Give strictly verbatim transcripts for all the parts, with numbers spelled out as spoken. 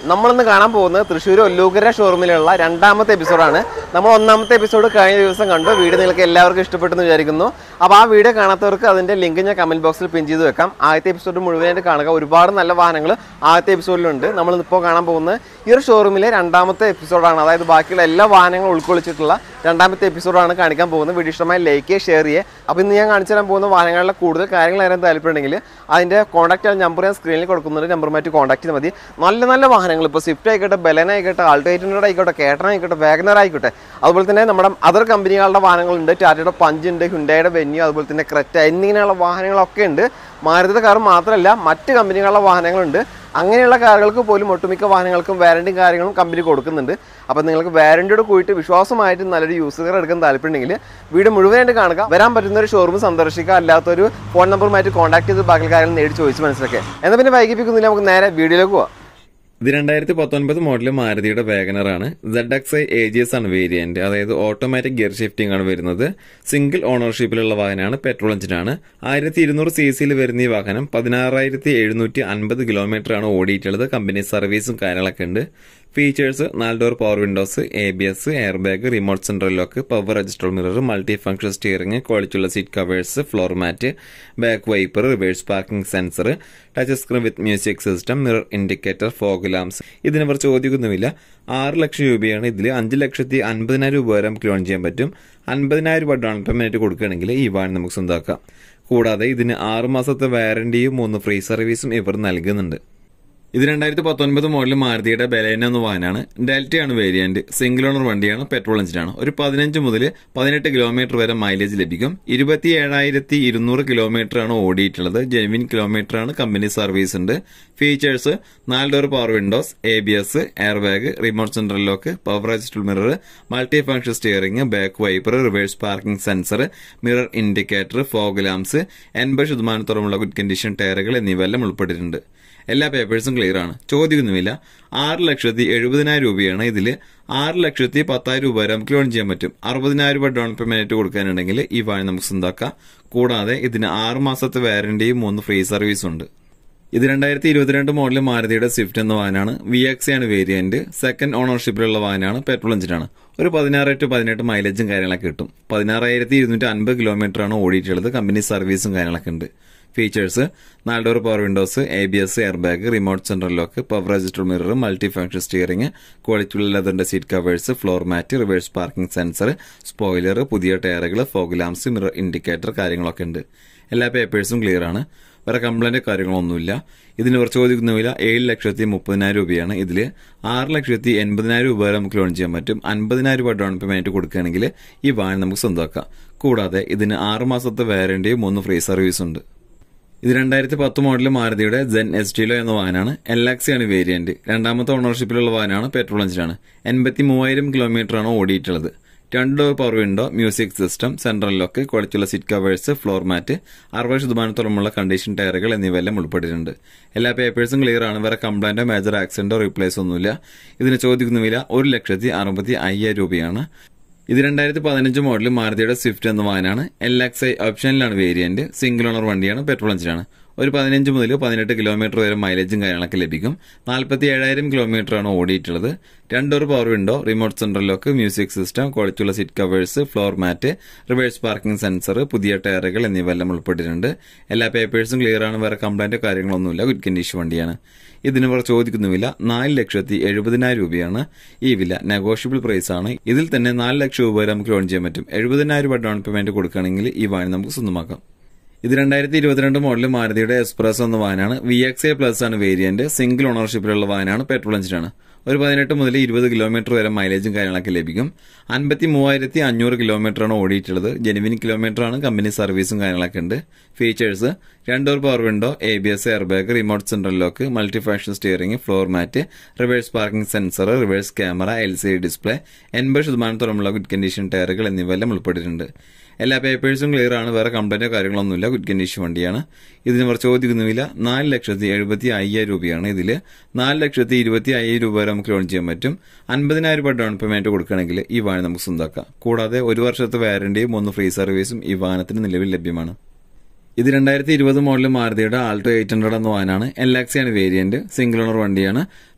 നമ്മളിന്ന് കാണാൻ പോകുന്നത് തൃശ്ശൂർ ഒല്ലൂക്കര ഷോറൂമിലുള്ള രണ്ടാമത്തെ എപ്പിസോഡാണ്. നമ്മൾ ഒന്നാമത്തെ എപ്പിസോഡ് കഴിഞ്ഞ ദിവസം കണ്ടു. വീഡിയോ നിങ്ങൾക്ക് എല്ലാവർക്കും ഇഷ്ടപ്പെട്ടെന്ന് വിചാരിക്കുന്നു. അപ്പോൾ ആ വീഡിയോ കാണാത്തവർക്ക് അതിൻ്റെ ലിങ്ക് ഞാൻ കമൻറ്റ് ബോക്സിൽ പിൻ ചെയ്ത് വെക്കാം. ആദ്യത്തെ എപ്പിസോഡ് മുഴുവനായിട്ട് കാണുക. ഒരുപാട് നല്ല വാഹനങ്ങൾ ആദ്യത്തെ എപ്പിസോഡിലുണ്ട്. നമ്മളിപ്പോൾ കാണാൻ പോകുന്നത് ഈ ഒരു ഷോറൂമിലെ രണ്ടാമത്തെ എപ്പിസോഡാണ്. അതായത് ബാക്കിയുള്ള എല്ലാ വാഹനങ്ങളും ഉൾക്കൊള്ളിച്ചിട്ടുള്ള രണ്ടാമത്തെ എപ്പിസോഡാണ് കാണിക്കാൻ പോകുന്നത്. വീഡിയോ ഇഷ്ടമായി ലൈക്ക് ചെയ്യുക, ഷെയർ ചെയ്യുക. അപ്പോൾ ഇന്ന് ഞാൻ കാണിച്ചു തരാൻ പോകുന്ന വാഹനങ്ങളിലെ കൂടുതൽ കാര്യങ്ങൾ അറിയാൻ താല്പര്യമുണ്ടെങ്കിൽ അതിൻ്റെ കോൺടാക്റ്റ് നമ്പർ ഞാൻ സ്ക്രീനിൽ കൊടുക്കുന്നുണ്ട്. നമ്പറുമായിട്ട് കോൺടാക്ട് ചെയ്താൽ മതി. നല്ല നല്ല വാഹനങ്ങൾ ഇപ്പോൾ സ്വിഫ്റ്റ് ആയിക്കോട്ടെ, ബെലൻ ആയിക്കോട്ടെ, ആൾട്ടോ എയ്റ്റ് ഹൺഡ്രഡ് ആയിക്കോട്ടെ, കേട്ടൺ ആയിക്കോട്ടെ, വാഗനർ ആയിക്കോട്ടെ, അതുപോലെ തന്നെ നമ്മുടെ അതർ കമ്പനികളുടെ വാഹനങ്ങളുണ്ട്. ടാറ്റയുടെ പഞ്ച് ഉണ്ട്, ഹ്യുണ്ടായുടെ വെന്യൂ, അതുപോലെ തന്നെ ക്രെറ്റ എന്നിങ്ങനെയുള്ള വാഹനങ്ങളൊക്കെ ഉണ്ട്. മാരുതിയുടെ കാർ മാത്രമല്ല മറ്റ് കമ്പനികളുടെ വാഹനങ്ങളുണ്ട്. അങ്ങനെയുള്ള കാറുകൾക്ക് പോലും ഒട്ടുമിക്ക വാഹനങ്ങൾക്കും വാറണ്ടിയും കാര്യങ്ങളും കമ്പനി കൊടുക്കുന്നുണ്ട്. അപ്പോൾ നിങ്ങൾക്ക് വാറണ്ടിയോട് കൂടിയിട്ട് വിശ്വാസമായിട്ട് നല്ലൊരു യൂസർ കാർ എടുക്കാൻ താല്പര്യമുണ്ടെങ്കിൽ വീഡിയോ മുഴുവനായിട്ട് കാണുക. വരാൻ പറ്റുന്ന ഒരു ഷോറൂം സന്ദർശിക്കുക. അല്ലാത്തൊരു ഫോൺ നമ്പറുമായിട്ട് കോൺടാക്ട് ചെയ്ത് ബാക്കി കാര്യങ്ങൾ നേടി ചോദിച്ച് മനസ്സിലാക്കുക. എന്നാൽ പിന്നെ വൈകിപ്പിക്കുന്നില്ല, നമുക്ക് നേരെ വീഡിയോയിലേക്ക് പോവാം. ഇത് രണ്ടായിരത്തി പത്തൊൻപത് മോഡൽ മാരുതിയുടെ വാഗനറാണ്. Z X I A G S ആണ് വേരിയന്റ്. അതായത് ഓട്ടോമാറ്റിക് ഗിയർ ഷിഫ്റ്റിംഗ് ആണ് വരുന്നത്. സിംഗിൾ ഓണർഷിപ്പിലുള്ള വാഹനമാണ്. പെട്രോൾ എഞ്ചിനാണ്. ആയിരത്തി ഇരുന്നൂറ് സി സിയിൽ വരുന്ന ഈ വാഹനം പതിനാറായിരത്തി എഴുന്നൂറ്റി അൻപത് കിലോമീറ്റർ ആണ് ഓടിയിട്ടുള്ളത്. കമ്പനി സർവീസും കാര്യങ്ങളൊക്കെ ഉണ്ട്. ഫീച്ചേഴ്സ് നാല് door power windows, A B S, air bag, remote central lock, power adjustable mirror, multi function steering, ക്വാളിറ്റിയുള്ള seat covers, floor mat, back wiper, reverse parking sensor, touch screen with music system, mirror indicator, fog lamps. ഇതിനെ കുറിച്ച് ചോദിക്കുന്നുമില്ല. ആറ് ലക്ഷം രൂപയാണ് ഇതിൽ. അഞ്ച് ലക്ഷത്തി അൻപതിനായിരം രൂപ വരെ നമുക്ക് ലോൺ ചെയ്യാൻ പറ്റും. അൻപതിനായിരം രൂപ ഡൗൺ പേയ്മെന്റ് കൊടുക്കുകയാണെങ്കിൽ ഈ വാഹനം നമുക്ക് സ്വന്തമാക്കാം. കൂടാതെ ഇതിന് ആറ് മാസത്തെ വാറണ്ടിയും മൂന്ന് ഫ്രീ സർവീസും ഇവർ നൽകുന്നുണ്ട്. ഇത് രണ്ടായിരത്തി പത്തൊൻപത് മോഡൽ മാരുതിയുടെ ബലേന എന്ന വാഹനമാണ്. ഡെൽറ്റയാണ് വേരിയന്റ്. സിംഗിൾ ഓണർ വണ്ടിയാണ്. പെട്രോൾ എഞ്ചിനാണ്. ഒരു പതിനഞ്ച് മുതൽ പതിനെട്ട് കിലോമീറ്റർ വരെ മൈലേജ് ലഭിക്കും. ഇരുപത്തി ഏഴായിരത്തി ഇരുന്നൂറ് കിലോമീറ്റർ ആണ് ഓടിയിട്ടുള്ളത്. ജെനുവിൻ കിലോമീറ്റർ ആണ്. കമ്പനി സർവീസ് ഉണ്ട്. ഫീച്ചേഴ്സ് നാല് door power windows, A B S, air bag, remote central lock, power adjustable mirror, multi function steering, back wiper, reverse parking sensor, mirror indicator, fog lamps, എൺപത് ശതമാനത്തോളമുള്ള good condition ടയറുകൾ എന്നിവയെല്ലാം ഉൾപ്പെട്ടിട്ടുണ്ട്. എല്ലാ പേപ്പേഴ്സും clear ആണ്. ചോദിക്കുന്നുമില്ല. ആറ് ലക്ഷത്തി എഴുപതിനായിരം രൂപയാണ് ഇതിൽ. ആറ് ലക്ഷത്തി പത്തായിരം രൂപ വരെ നമുക്ക് ലോൺ ചെയ്യാൻ പറ്റും. അറുപതിനായിരം രൂപ ഡൗൺ പേയ്മെന്റ് കൊടുക്കാനുണ്ടെങ്കിൽ ഈ വാഹനം നമുക്ക് സ്വന്തമാക്കാം. കൂടാതെ ഇതിന് ആറ് മാസത്തെ വാറണ്ടിയും മൂന്ന് ഫ്രീ സർവീസും ഉണ്ട്. ഇത് രണ്ടായിരത്തി ഇരുപത്തിരണ്ട് മോഡൽ മാരുതിയുടെ സ്വിഫ്റ്റ് എന്ന വാഹനമാണ്. വി എക്സ് ആണ് വേരിയന്റ്. സെക്കൻഡ് ഓണർഷിപ്പിലുള്ള വാഹനമാണ്. പെട്രോൾ എഞ്ചിനാണ്. ഒരു പതിനാറ് ടു പതിനെട്ട് മൈലേജും കാര്യങ്ങളൊക്കെ കിട്ടും. പതിനാറായിരത്തി ഇരുന്നൂറ്റി അൻപത് കിലോമീറ്റർ ആണ് ഓടിയിട്ടുള്ളത്. കമ്പനി സർവീസും കാര്യങ്ങളൊക്കെ ഉണ്ട്. ഫീച്ചേഴ്സ് നാല് door power windows, A B S, air bag, remote central lock, power adjustable mirror, multi function steering, ക്വാളിറ്റിയുള്ള ലെതറിന്റെ seat covers, floor mat, reverse parking sensor, spoiler, പുതിയ ടയറുകൾ, ഫോഗ് ലാംപ്സ്, മിറർ ഇൻഡിക്കേറ്റർ കാര്യങ്ങളൊക്കെ ഉണ്ട്. എല്ലാ പേപ്പേഴ്സും ക്ലിയർ ആണ്. വേറെ കംപ്ലൈന്റ് കാര്യങ്ങളൊന്നുമില്ല. ഇതിന് കുറച്ച് ചോദിക്കുന്നില്ല. ഏഴ് ലക്ഷത്തി മുപ്പതിനായിരം രൂപയാണ് ഇതിൽ. ആറ് ലക്ഷത്തി എൺപതിനായിരം രൂപ വരെ നമുക്ക് ലോൺ ചെയ്യാൻ പറ്റും. അൻപതിനായിരം രൂപ ഡൗൺ പേയ്മെന്റ് കൊടുക്കുകയാണെങ്കിൽ ഈ വാഹനം നമുക്ക് സ്വന്തമാക്കാം. കൂടാതെ ഇതിന് ആറ് മാസത്തെ വാറണ്ടിയും മൂന്ന് ഫ്രീ സർവീസും ഉണ്ട്. ഇത് രണ്ടായിരത്തി പത്ത് മോഡൽ മാരുതിയുടെ സെൻ എസ്റ്റിലോ എന്ന വാഹനമാണ്. എൽ എക്സ് ആണ് വേരിയന്റ്. രണ്ടാമത്തെ ഓണർഷിപ്പിലുള്ള വാഹനമാണ്. പെട്രോൾ എഞ്ചിനാണ്. എൺപത്തി മൂവായിരം കിലോമീറ്റർ ആണ് ഓടിയിട്ടുള്ളത്. രണ്ട് door power window, music system, central lock, ക്വാളിറ്റിയുള്ള സീറ്റ് കവേഴ്സ്, ഫ്ലോർ മാറ്റ്, അറുപത് ശതമാനത്തോളമുള്ള കണ്ടീഷൻ ടയറുകൾ എന്നിവയെല്ലാം ഉൾപ്പെട്ടിട്ടുണ്ട്. എല്ലാ പേപ്പേഴ്സും ക്ലിയർ ആണ്. വേറെ കംപ്ലൈന്റോ മേജർ ആക്സിഡന്റോ റീപ്ലേസ് ഒന്നുമില്ല. ഇതിന് ചോദിക്കുന്ന വില ഒരു ലക്ഷത്തി അറുപത്തി അയ്യായിരം രൂപയാണ്. ഇത് രണ്ടായിരത്തി പതിനഞ്ച് മോഡൽ മാരുതിയുടെ സ്വിഫ്റ്റ് എന്ന വാഹനമാണ്. എൽ എക്സ് ഐ ഓപ്ഷനിലാണ് വേരിയന്റ്. സിംഗിൾ ഓണർ വണ്ടിയാണ്. പെട്രോൾ എഞ്ചിനാണ്. ഒരു പതിനഞ്ച് മുതൽ പതിനെട്ട് കിലോമീറ്റർ വരെ മൈലേജും കാര്യങ്ങളൊക്കെ ലഭിക്കും. നാൽപ്പത്തി ഏഴായിരം കിലോമീറ്റർ ആണ് ഓടിയിട്ടുള്ളത്. രണ്ടൊരു power window, remote central lock, music system, ക്വാളിറ്റിയുള്ള seat covers, floor mat, reverse parking sensor, പുതിയ ടയറുകൾ എന്നിവയെല്ലാം ഉൾപ്പെട്ടിട്ടുണ്ട്. എല്ലാ പേപ്പേഴ്സും ക്ലിയർ ആണ്. വേറെ കംപ്ലൈന്റോ കാര്യങ്ങളൊന്നുമില്ല. ഗുഡ് കണ്ടീഷൻ വണ്ടിയാണ്. ഇതിന് ഇവർ ചോദിക്കുന്നുമില്ല. നാല് ലക്ഷത്തി എഴുപതിനായിരം രൂപയാണ് ഈ വില. നെഗോഷ്യബിൾ പ്രൈസ് ആണ്. ഇതിൽ തന്നെ നാല് ലക്ഷം രൂപ വരെ നമുക്ക് ലോൺ ചെയ്യാൻ പറ്റും. എഴുപതിനായിരം രൂപ ഡൗൺ പേയ്മെന്റ് കൊടുക്കുകയാണെങ്കിൽ ഈ വാഹനം നമുക്ക് സ്വന്തമാക്കാം. ഇത് രണ്ടായിരത്തി ഇരുപത്തിരണ്ട് മോഡൽ മാരുതിയുടെ എക്സ്പ്രസ് എന്ന വാഹനമാണ്. വി എക്സ് എ പ്ലസ് ആണ് വേരിയന്റ്. സിംഗിൾ ഓണർഷിപ്പിലുള്ള വാഹനമാണ്. പെട്രോൾ എഞ്ചിനാണ്. ഒരു പതിനെട്ട് മുതൽ ഇരുപത് കിലോമീറ്റർ വരെ മൈലേജും കാര്യങ്ങളൊക്കെ ലഭിക്കും. അൻപത്തി മൂവായിരത്തി അഞ്ഞൂറ് കിലോമീറ്റർ ആണ് ഓടിയിട്ടുള്ളത്. ജെനുവിൻ കിലോമീറ്റർ ആണ്. കമ്പനി സർവീസും കാര്യങ്ങളൊക്കെ ഉണ്ട്. ഫീച്ചേഴ്സ് രണ്ട് door power window, A B S, air bag, remote central lock, multi function steering, floor mat, reverse parking sensor, reverse camera, L C D display, എൺപത് ശതമാനത്തോളമുള്ള ഗുഡ് കണ്ടീഷൻ ടയറുകൾ എന്നിവയെല്ലാം ഉൾപ്പെട്ടിട്ടുണ്ട്. എല്ലാ പേപ്പേഴ്സും ക്ലിയർ ആണ്. വേറെ കംപ്ലൈന്റോ കാര്യങ്ങളൊന്നുമില്ല. ഗുഡ് കണ്ടീഷൻ വണ്ടിയാണ്. ഇതിന് ഇവർ ചോദിക്കുന്നുമില്ല. നാല് ലക്ഷത്തി എഴുപത്തി അയ്യായിരം രൂപയാണ് ഇതിൽ. നാല് ലക്ഷത്തി ഇരുപത്തി അയ്യായിരം രൂപ വരെ നമുക്ക് ലോൺ ചെയ്യാൻ പറ്റും. അൻപതിനായിരം രൂപ ഡൗൺ പേയ്മെന്റ് കൊടുക്കുകയാണെങ്കിൽ ഈ വാഹനം നമുക്ക് സ്വന്തമാക്കാം. കൂടാതെ ഒരു വർഷത്തെ വാറണ്ടിയും ഒന്ന് ഫ്രീ സർവീസും ഈ വാഹനത്തിന് നിലവിൽ ലഭ്യമാണ്. ഇത് രണ്ടായിരത്തി ഇരുപത് മോഡൽ മാരുതിയുടെ ആൾട്ടോ എയ്റ്റ് ഹൺഡ്രഡ് എന്ന വാഹനമാണ്. എൽ എക്സ് ആണ് വേരിയന്റ്. സിംഗിൾ ഓണർ വണ്ടിയാണ്.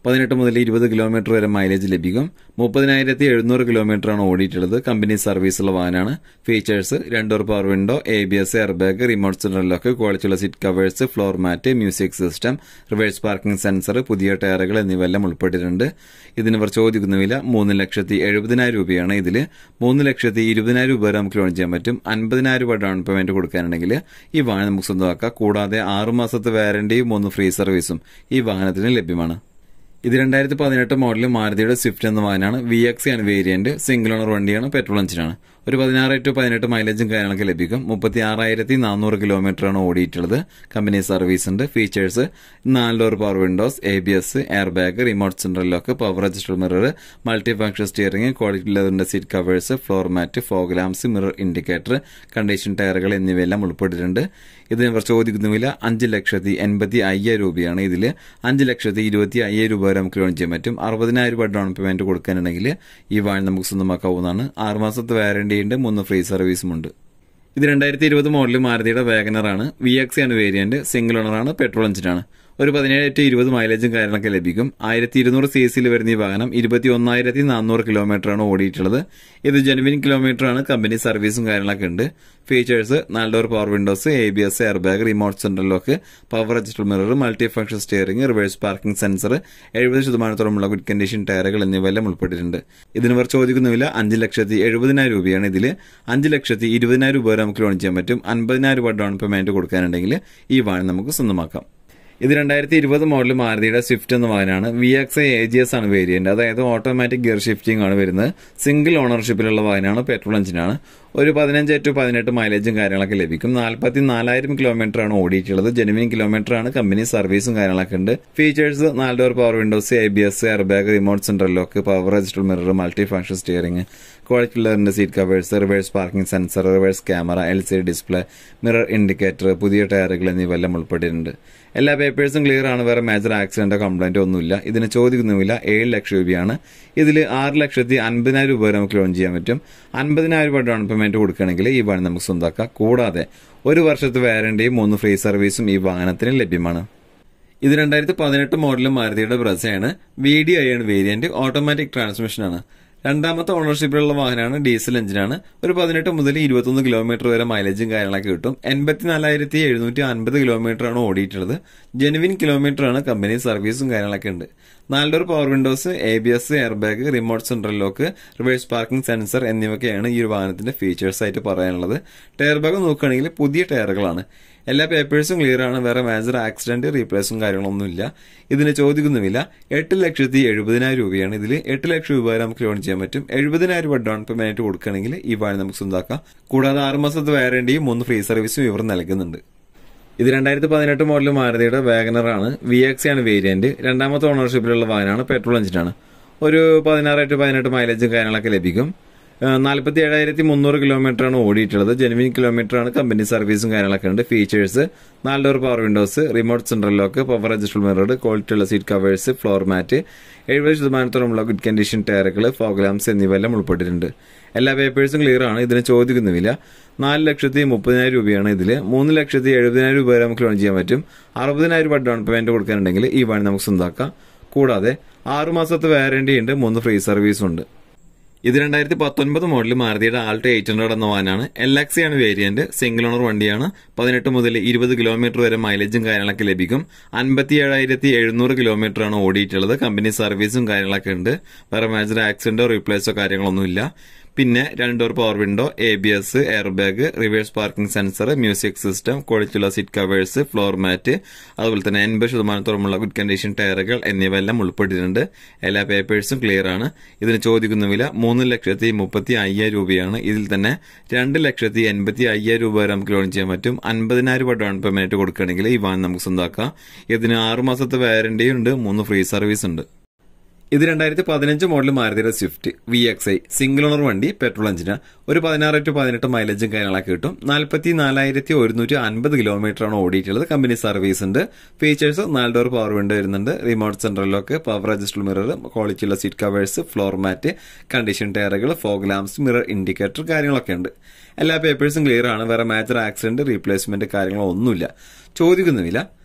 പതിനെട്ട് മുതൽ ഇരുപത് കിലോമീറ്റർ വരെ മൈലേജ് ലഭിക്കും. മുപ്പതിനായിരത്തി എഴുന്നൂറ് കിലോമീറ്റർ ആണ് ഓടിയിട്ടുള്ളത്. കമ്പനി സർവീസുള്ള വാഹനമാണ്. ഫീച്ചേഴ്സ് രണ്ട് door power window, A B S, air bag, remote central lock, ക്വാളിറ്റിയുള്ള seat covers, floor mat, music system, reverse parking sensor, പുതിയ ടയറുകൾ എന്നിവയെല്ലാം ഉൾപ്പെട്ടിട്ടുണ്ട്. ഇതിന് ഇവർ ചോദിക്കുന്ന വില മൂന്ന് ലക്ഷത്തി എഴുപതിനായിരം രൂപയാണ്. ഇതിൽ മൂന്ന് ലക്ഷത്തി ഇരുപതിനായിരം രൂപ വരെ നമുക്ക് ലോൺ ചെയ്യാൻ പറ്റും. അൻപതിനായിരം രൂപ ഡൗൺ പേയ്മെന്റ് കൊടുക്കാനുണ്ടെങ്കിൽ ഈ വാഹനം നമുക്ക് സ്വന്തമാക്കാം. കൂടാതെ ആറുമാസത്തെ വാറന്റിയും മൂന്ന് ഫ്രീ സർവീസും ഈ വാഹനത്തിന് ലഭ്യമാണ്. ഇത് രണ്ടായിരത്തി പതിനെട്ട് മോഡൽ മാരുതിയുടെ സ്വിഫ്റ്റ് എന്ന വാഹനമാണ്. വി എക്സ് ആണ് വേരിയന്റ്. സിംഗിൾ ഓണർ വണ്ടിയാണ്. പെട്രോൾ എഞ്ചിനാണ്. ഒരു പതിനാറ് ടു പതിനെട്ട് മൈലേജും കാര്യങ്ങളൊക്കെ ലഭിക്കും. മുപ്പത്തി ആറായിരത്തി നാനൂറ് കിലോമീറ്റർ ആണ് ഓടിയിട്ടുള്ളത്. കമ്പനി സർവീസ് ഉണ്ട്. ഫീച്ചേഴ്സ് നാല് door power windows, A B S, air bag, remote central lock, power adjustable mirror, multi function steering, quality ലെതറിന്റെ seat covers, floor mat, fog lamps, mirror indicator, condition ടയറുകൾ എന്നിവയെല്ലാം ഉൾപ്പെട്ടിട്ടുണ്ട്. ഇതിന് ഇവർ ചോദിക്കുന്ന വില അഞ്ച് ലക്ഷത്തി എൺപത്തി അയ്യായിരം രൂപയാണ്. ഇതിൽ അഞ്ച് ലക്ഷത്തി ഇരുപത്തി അയ്യായിരം രൂപ വരെ നമുക്ക് ലോൺ ചെയ്യാൻ പറ്റും. അറുപതിനായിരം രൂപ ഡൗൺ പേയ്മെന്റ് കൊടുക്കാനുണ്ടെങ്കിൽ ഈ വാഹനം നമുക്ക് സ്വന്തമാക്കാവുന്നതാണ്. ആറുമാസത്തെ വാറന്റി ഉണ്ട്. മൂന്ന് ഫ്രീ സർവീസുമുണ്ട്. ഇത് രണ്ടായിരത്തി ഇരുപത് മോഡൽ മാരുതിയുടെ വാഗനറാണ്. വി എക്സ് ആണ് വേരിയന്റ്. സിംഗിൾ ഓണറാണ്. പെട്രോൾ എഞ്ചിനാണ്. ഒരു പതിനേഴ് ടു ഇരുപത് മൈലേജും കാര്യങ്ങളൊക്കെ ലഭിക്കും. ആയിരത്തി ഇരുന്നൂറ് സി സിയിൽ വരുന്ന ഈ വാഹനം ഇരുപത്തി ഒന്നായിരത്തി നാനൂറ് കിലോമീറ്റർ ആണ് ഓടിയിട്ടുള്ളത്. ഇത് ജെനുവിൻ കിലോമീറ്റർ ആണ്. കമ്പനി സർവീസും കാര്യങ്ങളൊക്കെ ഉണ്ട്. ഫീച്ചേഴ്സ് നാല് door power windows, A B S, air bag, remote central lock, power adjustable mirror, multi function steering, reverse parking sensor, എഴുപത് ശതമാനത്തോളമുള്ള ഗുഡ് കണ്ടീഷൻ ടയറുകൾ എന്നിവയെല്ലാം ഉൾപ്പെട്ടിട്ടുണ്ട്. ഇതിന് ഇവർ ചോദിക്കുന്ന വില അഞ്ച് ലക്ഷത്തി എഴുപതിനായിരം രൂപയാണ്. ഇതിൽ അഞ്ച് ലക്ഷത്തി ഇരുപതിനായിരം രൂപ വരെ നമുക്ക് ലോൺ ചെയ്യാൻ പറ്റും. അൻപതിനായിരം രൂപ ഡൗൺ പേയ്മെന്റ് കൊടുക്കാനുണ്ടെങ്കിൽ ഈ വാഹനം നമുക്ക് സ്വന്തമാക്കാം. ഇത് രണ്ടായിരത്തി ഇരുപത് മോഡൽ മാരുതിയുടെ സ്വിഫ്റ്റ് എന്ന വാഹനമാണ്. V X A G S ആണ് വേരിയന്റ്. അതായത് ഓട്ടോമാറ്റിക് ഗിയർ ഷിഫ്റ്റിംഗ് ആണ് വരുന്നത്. സിംഗിൾ ഓണർഷിപ്പിലുള്ള വാഹനമാണ്. പെട്രോൾ എഞ്ചിനാണ്. ഒരു പതിനഞ്ച് ടു പതിനെട്ട് മൈലേജും കാര്യങ്ങളൊക്കെ ലഭിക്കും. നാൽപ്പത്തി നാലായിരം കിലോമീറ്റർ ആണ് ഓടിയിട്ടുള്ളത്. ജെനുവിൻ കിലോമീറ്റർ ആണ്. കമ്പനി സർവീസും കാര്യങ്ങളൊക്കെ ഉണ്ട്. ഫീച്ചേഴ്സ് നാല് door power windows, A B S, air bag, remote central lock, power adjustable mirror, multi function steering, quality ലെതറിന്റെ seat covers, reverse parking sensor, reverse camera, L C D display, mirror indicator, പുതിയ ടയറുകൾ എന്നിവയെല്ലാം ഉൾപ്പെട്ടിട്ടുണ്ട്. എല്ലാ പേപ്പേഴ്സും clear ആണ്. വേറെ major ആക്സിഡന്റോ കംപ്ലൈന്റോ ഒന്നുമില്ല. ഇതിന് ചോദിക്കുന്ന വില ഏഴ് ലക്ഷം രൂപയാണ്. ഇതിൽ ആറ് ലക്ഷത്തി അൻപതിനായിരം രൂപ വരെ നമുക്ക് ലോൺ ചെയ്യാൻ പറ്റും. അൻപതിനായിരം രൂപ ഡൗൺ പേയ്മെന്റ് കൊടുക്കുകയാണെങ്കിൽ ഈ വാഹനം നമുക്ക് സ്വന്തമാക്കാം. കൂടാതെ ഒരു വർഷത്തെ വാറന്റിയും മൂന്ന് ഫ്രീ സർവീസും ഈ വാഹനത്തിന് ലഭ്യമാണ്. ഇത് രണ്ടായിരത്തി പതിനെട്ട് മോഡൽ മാരുതിയുടെ ബ്രസയാണ്. വി ഡി ഐ ആണ് വേരിയന്റ്. ഓട്ടോമാറ്റിക് ട്രാൻസ്മിഷനാണ്. രണ്ടാമത്തെ ഓണർഷിപ്പിലുള്ള വാഹനമാണ്. ഡീസൽ എഞ്ചിനാണ്. ഒരു പതിനെട്ട് മുതൽ ഇരുപത്തൊന്ന് കിലോമീറ്റർ വരെ മൈലേജും കാര്യങ്ങളൊക്കെ കിട്ടും. എൺപത്തിനാലായിരത്തി എഴുന്നൂറ്റി അൻപത് കിലോമീറ്റർ ആണ് ഓടിയിട്ടുള്ളത്. ജെനുവിൻ കിലോമീറ്റർ ആണ്. കമ്പനി സർവീസും കാര്യങ്ങളൊക്കെ ഉണ്ട്. നാല് door power windows, A B S, air bag, remote central lock, reverse parking sensor എന്നിവയൊക്കെയാണ് ഈ ഒരു വാഹനത്തിന്റെ ഫീച്ചേഴ്സ് ആയിട്ട് പറയാനുള്ളത്. ടയർ ബാഗ് നോക്കുകയാണെങ്കിൽ പുതിയ ടയറുകളാണ്. എല്ലാ പേപ്പേഴ്സും ക്ലിയർ ആണ്. വേറെ മേജർ ആക്സിഡന്റ് റീപ്ലേസും കാര്യങ്ങളൊന്നുമില്ല. ഇതിന് ചോദിക്കുന്ന വില എട്ട് ലക്ഷത്തി എഴുപതിനായിരം രൂപയാണ്. ഇതിൽ എട്ട് ലക്ഷം രൂപ വരെ നമുക്ക് ലോൺ ചെയ്യാൻ പറ്റും. എഴുപതിനായിരം രൂപ ഡൗൺ പേയ്മെന്റ് കൊടുക്കുകയാണെങ്കിൽ ഈ വാഹനം നമുക്ക് സ്വന്തമാക്കാം. കൂടാതെ ആറുമാസത്തെ വാറന്റിയും മൂന്ന് ഫ്രീ സർവീസും ഇവർ നൽകുന്നുണ്ട്. ഇത് രണ്ടായിരത്തി പതിനെട്ട് മോഡൽ മാരുതിയുടെ വാഗനറാണ്. വി എക്സ് ആണ് വേരിയന്റ്. രണ്ടാമത്തെ ഓണർഷിപ്പിലുള്ള വാഹനമാണ്. പെട്രോൾ എഞ്ചിനാണ്. ഒരു പതിനാറ് ടു പതിനെട്ട് മൈലേജും കാര്യങ്ങളൊക്കെ ലഭിക്കും. നാൽപ്പത്തി ഏഴായിരത്തി മുന്നൂറ് കിലോമീറ്റർ ആണ് ഓടിയിട്ടുള്ളത്. ജെനുവിൻ കിലോമീറ്റർ ആണ്. കമ്പനി സർവീസും കാര്യങ്ങളൊക്കെ ഉണ്ട്. ഫീച്ചേഴ്സ് നാല് door power windows, remote central lock, power adjustable mirror, ക്വാളിറ്റിയുള്ള സീറ്റ് കവേഴ്സ്, ഫ്ലോർ മാറ്റ്, എഴുപത് ശതമാനത്തോളമുള്ള ഗുഡ് കണ്ടീഷൻ ടയറുകൾ, ഫോഗ് ലാംപ്സ് എന്നിവയെല്ലാം ഉൾപ്പെട്ടിട്ടുണ്ട്. എല്ലാ പേപ്പേഴ്സും ക്ലിയർ ആണ്. ഇതിന് ചോദിക്കുന്ന വില നാല് ലക്ഷത്തി മുപ്പതിനായിരം രൂപയാണ്. ഇതിൽ മൂന്ന് ലക്ഷത്തി എഴുപതിനായിരം രൂപ വരെ നമുക്ക് ലോൺ ചെയ്യാൻ പറ്റും. അറുപതിനായിരം രൂപ ഡൗൺ പേയ്മെന്റ് കൊടുക്കാനുണ്ടെങ്കിൽ ഈ വാഹനം നമുക്ക് സ്വന്തമാക്കാം. കൂടാതെ ആറുമാസത്തെ വാറന്റി ഉണ്ട്. മൂന്ന് ഫ്രീ സർവീസും ഉണ്ട്. ഇത് രണ്ടായിരത്തി പത്തൊൻപത് മോഡൽ മാരുതിയുടെ ആൾട്ടോ എയ്റ്റ് ഹൺഡ്രഡ് എന്ന വാഹനമാണ്. എൽ എക്സ് ആണ് വേരിയന്റ്. സിംഗിൾ ഓണർ വണ്ടിയാണ്. പതിനെട്ട് മുതൽ ഇരുപത് കിലോമീറ്റർ വരെ മൈലേജും കാര്യങ്ങളൊക്കെ ലഭിക്കും. അൻപത്തി ഏഴായിരത്തി എഴുന്നൂറ് കിലോമീറ്റർ ആണ് ഓടിയിട്ടുള്ളത്. കമ്പനി സർവീസും കാര്യങ്ങളൊക്കെ ഉണ്ട്. വേറെ മേജർ ആക്സിഡന്റോ റീപ്ലേസോ കാര്യങ്ങളൊന്നുമില്ല. പിന്നെ രണ്ട് door power window, A B S, air bag, reverse parking sensor, music system, ക്വാളിറ്റിയുള്ള സീറ്റ് കവേഴ്സ്, ഫ്ലോർ മാറ്റ്, അതുപോലെ തന്നെ എൺപത് ശതമാനത്തോളമുള്ള ഗുഡ് കണ്ടീഷൻ ടയറുകൾ എന്നിവയെല്ലാം ഉൾപ്പെട്ടിട്ടുണ്ട്. എല്ലാ പേപ്പേഴ്സും ക്ലിയർ ആണ്. ഇതിന് ചോദിക്കുന്ന വില മൂന്ന് ലക്ഷത്തി മുപ്പത്തി അയ്യായിരം രൂപയാണ്. ഇതിൽ തന്നെ രണ്ട് ലക്ഷത്തി എൺപത്തി അയ്യായിരം രൂപ വരെ നമുക്ക് ലോൺ ചെയ്യാൻ പറ്റും. അൻപതിനായിരം രൂപ ഡൗൺ പേയ്മെന്റ് കൊടുക്കുകയാണെങ്കിൽ ഈ വാഹനം നമുക്ക് സ്വന്തമാക്കാം. ഇതിന് ആറുമാസത്തെ വാറന്റിയും ഉണ്ട്. മൂന്ന് ഫ്രീ സർവീസ് ഉണ്ട്. ഇത് രണ്ടായിരത്തി പതിനഞ്ച് മോഡൽ മാരുതിയുടെ Swift V X I single owner വണ്ടി. Petrol engine. ഒരു പതിനാറ് ടു പതിനെട്ട് മൈലേജും കാര്യങ്ങളൊക്കെ കിട്ടും. നാൽപ്പത്തി നാലായിരത്തി ഒരുന്നൂറ്റി അൻപത് കിലോമീറ്റർ ആണ് ഓടിയിട്ടുള്ളത്. കമ്പനി സർവീസ് ഉണ്ട്. ഫീച്ചേഴ്സ് നാല് ഡോർ പവർ വിൻഡോ വരുന്നുണ്ട്. Remote central lock, power adjustable mirror, ക്വാളിറ്റിയുള്ള seat covers, floor mat, condition ടയറുകൾ, ഫോഗ് ലാംപ്സ്, മിറർ ഇൻഡിക്കേറ്റർ കാര്യങ്ങളൊക്കെ ഉണ്ട്. എല്ലാ പേപ്പേഴ്സും ക്ലിയർ ആണ്. വേറെ മേജർ ആക്സിഡന്റ് റീപ്ലേസ്മെന്റ് കാര്യങ്ങളോ ഒന്നുമില്ല. ചോദിക്കുന്നില്ല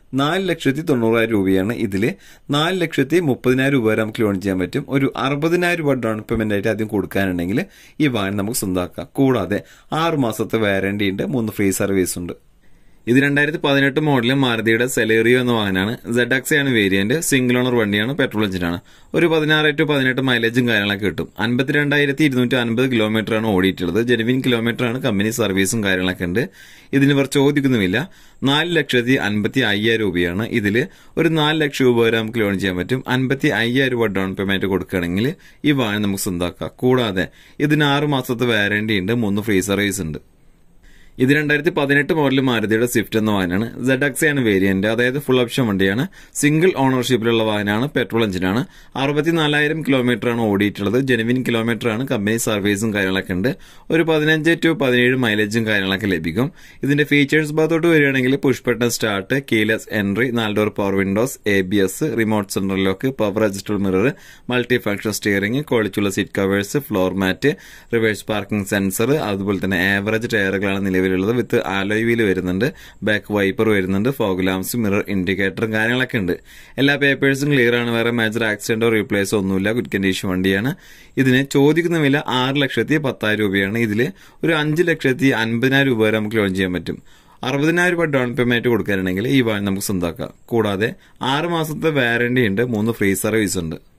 നാല് ലക്ഷത്തി തൊണ്ണൂറായിരം രൂപയാണ്. ഇതിൽ നാല് ലക്ഷത്തി മുപ്പതിനായിരം രൂപ വരെ നമുക്ക് ലോൺ ചെയ്യാൻ പറ്റും. ഒരു അറുപതിനായിരം രൂപ ഡൗൺ പേയ്മെന്റ് ആയിട്ട് ആദ്യം കൊടുക്കാനുണ്ടെങ്കിൽ ഈ വാഹനം നമുക്ക് സ്വന്തമാക്കാം. കൂടാതെ ആറ് മാസത്തെ വാറന്റി ഉണ്ട്, മൂന്ന് ഫ്രീ സർവീസ് ഉണ്ട്. ഇത് രണ്ടായിരത്തി പതിനെട്ട് മോഡലിൽ മാരുതിയുടെ സെലേറിയോ എന്ന വാഹനമാണ്. സെഡ് എക്സ് ആണ് വേരിയന്റ്. സിംഗിൾ ഓണർ വണ്ടിയാണ്, പെട്രോൾ എഞ്ചിനാണ്. ഒരു പതിനാറ് ടു പതിനെട്ട് മൈലേജും കാര്യങ്ങളൊക്കെ കിട്ടും. അൻപത്തിരണ്ടായിരത്തി ഇരുന്നൂറ്റി അൻപത് കിലോമീറ്റർ ആണ് ഓടിയിട്ടുള്ളത്. ജെനുവിൻ കിലോമീറ്റർ ആണ്, കമ്പനി സർവീസും കാര്യങ്ങളൊക്കെ ഉണ്ട്. ഇതിന് ഇവർ ചോദിക്കുന്നുമില്ല. നാല് ലക്ഷത്തി അൻപത്തി അയ്യായിരം രൂപയാണ്. ഇതിൽ ഒരു നാല് ലക്ഷം രൂപ വരെ നമുക്ക് ലോൺ ചെയ്യാൻ പറ്റും. അൻപത്തി അയ്യായിരം രൂപ ഡൗൺ പേയ്മെന്റ് കൊടുക്കുകയാണെങ്കിൽ ഈ വാഹനം നമുക്ക് സ്വന്തമാക്കാം. കൂടാതെ ഇതിന് ആറ് മാസത്തെ വാറന്റി ഉണ്ട്, മൂന്ന് ഫ്രീ സർവീസ് ഉണ്ട്. ഇത് രണ്ടായിരത്തി പതിനെട്ട് മോഡൽ മാരുതിയുടെ സ്വിഫ്റ്റ് എന്ന വാഹനമാണ്. സെഡ് എക്സ് ആണ് വേരിയന്റ്, അതായത് ഫുൾ ഓപ്ഷൻ വണ്ടിയാണ്. സിംഗിൾ ഓണർഷിപ്പിലുള്ള വാഹനമാണ്, പെട്രോൾ എഞ്ചിനാണ്. അറുപത്തിനാലായിരം കിലോമീറ്റർ ആണ് ഓടിയിട്ടുള്ളത്. ജെനുവിൻ കിലോമീറ്റർ ആണ്, കമ്പനി സർവീസും കാര്യങ്ങളൊക്കെ ഉണ്ട്. ഒരു പതിനഞ്ച് ടു പതിനേഴ് മൈലേജും കാര്യങ്ങളൊക്കെ ലഭിക്കും. ഇതിന്റെ ഫീച്ചേഴ്സ് ഭാഗത്തോട്ട് വരികയാണെങ്കിൽ push button start, keyless entry, നാല് door power windows, A B S, remote central lock, power adjustable mirror, multi function steering, ക്വാളിറ്റിയുള്ള seat covers, floor mat, reverse parking sensor, അതുപോലെ തന്നെ ആവറേജ് ടയറുകളാണ് നിലവിൽ ുള്ളത്. വിത്ത് ആലോയ് വീൽ വരുന്നുണ്ട്, back wiper വരുന്നുണ്ട്, fog lamps, mirror ഇൻഡിക്കേറ്ററും കാര്യങ്ങളൊക്കെ ഉണ്ട്. എല്ലാ പേപ്പേഴ്സും ക്ലിയർ ആണ്. വേറെ മേജർ ആക്സിഡന്റോ റീപ്ലേസോ ഒന്നുമില്ല. ഗുഡ് കണ്ടീഷൻ വണ്ടിയാണ്. ഇതിന് ചോദിക്കുന്ന വില ആറ് ലക്ഷത്തി പത്തായിരം രൂപയാണ്. ഇതിൽ ഒരു അഞ്ച് ലക്ഷത്തി അൻപതിനായിരം രൂപ വരെ നമുക്ക് ലോൺ ചെയ്യാൻ പറ്റും. അറുപതിനായിരം രൂപ ഡൗൺ പേയ്മെന്റ് കൊടുക്കാനാണെങ്കിൽ ഈ വാഹനം നമുക്ക് സ്വന്തമാക്കാം. കൂടാതെ ആറ് മാസത്തെ വാറന്റി ഉണ്ട്, മൂന്ന് ഫ്രീ സർവീസ് ഉണ്ട്.